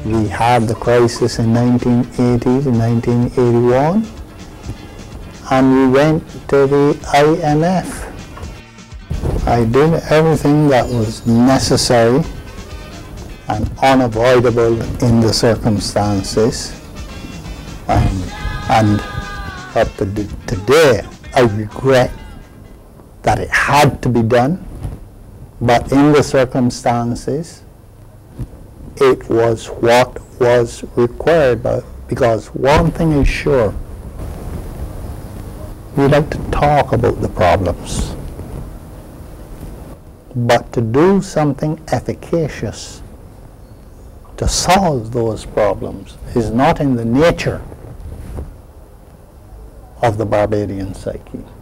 We had the crisis in 1980 to 1981, and we went to the IMF. I did everything that was necessary and unavoidable in the circumstances, but today I regret that it had to be done, but in the circumstances it was what was required. Because one thing is sure, we like to talk about the problems, but to do something efficacious to solve those problems is not in the nature of the Barbadian psyche.